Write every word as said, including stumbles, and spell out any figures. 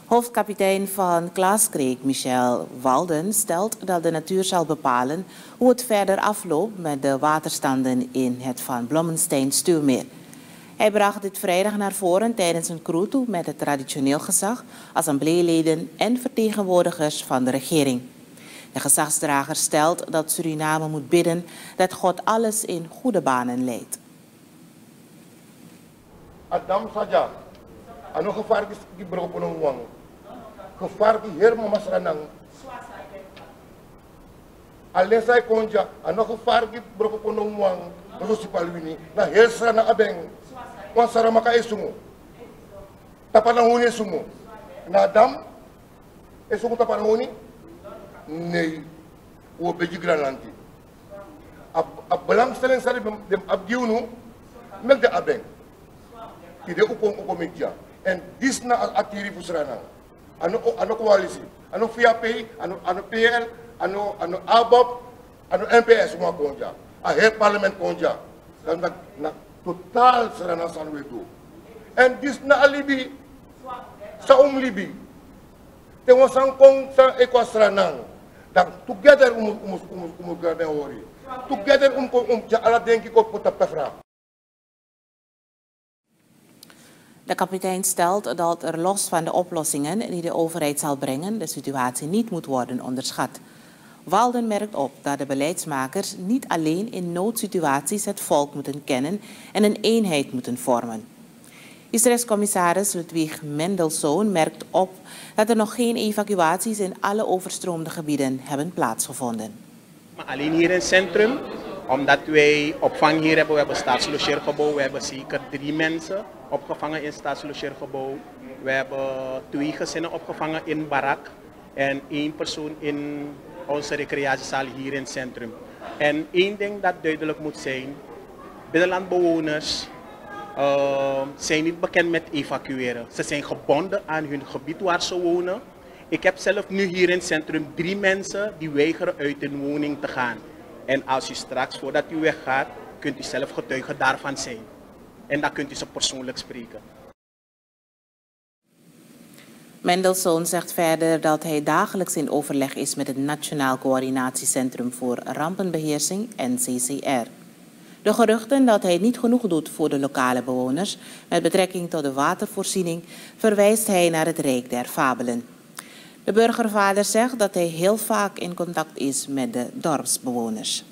Hoofdkapitein van Klaaskreek, Michel Walden, stelt dat de natuur zal bepalen hoe het verder afloopt met de waterstanden in het Van Blommestein-Stuwmeer. Hij bracht dit vrijdag naar voren tijdens een kroetoe met het traditioneel gezag, assembleeleden en vertegenwoordigers van de regering. De gezagsdrager stelt dat Suriname moet bidden dat God alles in goede banen leidt. Adam saja, ano gevaar is die beroepen wang, gevaar die her mama sranang. Alleen zij konja, ano gevaar die beroepen wang, no si palwini, na her sranang abeng, wan saramaka esungo, tapanahuni sungo, na Adam, esungo tapanahuni, nee, o beji granlanti. Ab ab belangstelling sa dem abdiunu, meg de abeng. Tidak upong ukomedya. And this na atiri fusranang. Ano ano koalisi? Ano V A P? Ano ano P L? Ano ano A B O P? Ano M P S mga konja? A her parliament konja. Dan nag na total sarana sanwedo. And this na alibi sa umlibi. Tengok sangkong sa ekwasranang. Dan together umus umus umus umus garneori. Together um um ja ala denki ko puta pefra. De kapitein stelt dat er los van de oplossingen die de overheid zal brengen, de situatie niet moet worden onderschat. Walden merkt op dat de beleidsmakers niet alleen in noodsituaties het volk moeten kennen en een eenheid moeten vormen. Israëls commissaris Ludwig Mendelssohn merkt op dat er nog geen evacuaties in alle overstroomde gebieden hebben plaatsgevonden. Maar alleen hier in het centrum, omdat wij opvang hier hebben, we hebben een staatslogeergebouw, we hebben zeker drie mensen opgevangen in het staatslogeergebouw. We hebben twee gezinnen opgevangen in barak en één persoon in onze recreatiezaal hier in het centrum. En één ding dat duidelijk moet zijn, binnenlandbewoners uh, zijn niet bekend met evacueren. Ze zijn gebonden aan hun gebied waar ze wonen. Ik heb zelf nu hier in het centrum drie mensen die weigeren uit hun woning te gaan. En als u straks, voordat u weggaat, kunt u zelf getuige daarvan zijn. En dan kunt u ze persoonlijk spreken. Mendelssohn zegt verder dat hij dagelijks in overleg is met het Nationaal Coördinatiecentrum voor Rampenbeheersing, N C C R. De geruchten dat hij niet genoeg doet voor de lokale bewoners met betrekking tot de watervoorziening verwijst hij naar het Rijk der Fabelen. De burgervader zegt dat hij heel vaak in contact is met de dorpsbewoners.